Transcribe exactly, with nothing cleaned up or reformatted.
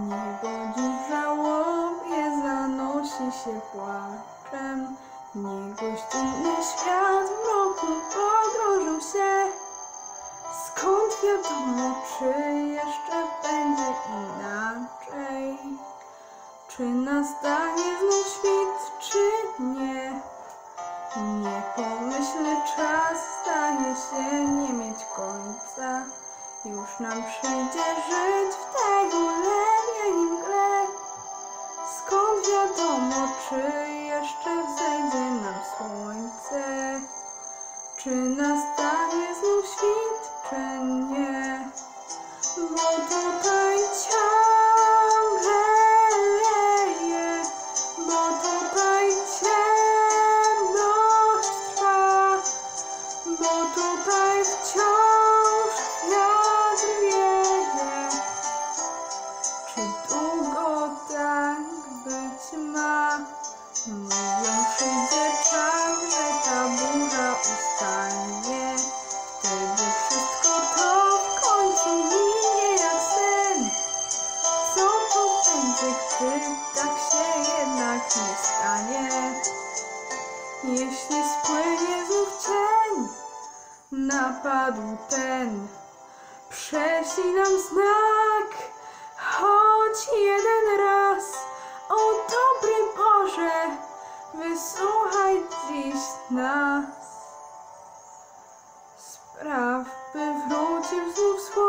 Niebo dziś w żałobie zanosi się płaczem. Niegościnny świat w mroku pogrążył się. Skąd wiadomo, czy jeszcze będzie inaczej? Czy nastanie znów świt, czy nie? Niepomyślny czas zdaje się nie mieć końca. Już nam przyjdzie żyć w tej ulewie i mgle. Skąd wiadomo, czy jeszcze wzejdzie nam słońce? Czy nastanie znów świt, czy nie? Bo tutaj ciągle leje, bo tutaj ciemność trwa, bo tutaj wciąż wiatr wieje. Czy długo tak być ma? Mówią, przyjdzie czas, że ta burza ustanie. Wtedy wszystko to w końcu minie jak sen. Co to będzie, gdy tak się jednak nie stanie? Jeśli spłynie znów cień, napadł ten. Prześlij nam znak, choć jeden raz. O dobry Boże, wysłuchaj dziś nas. Spraw, by wrócił znów słońce.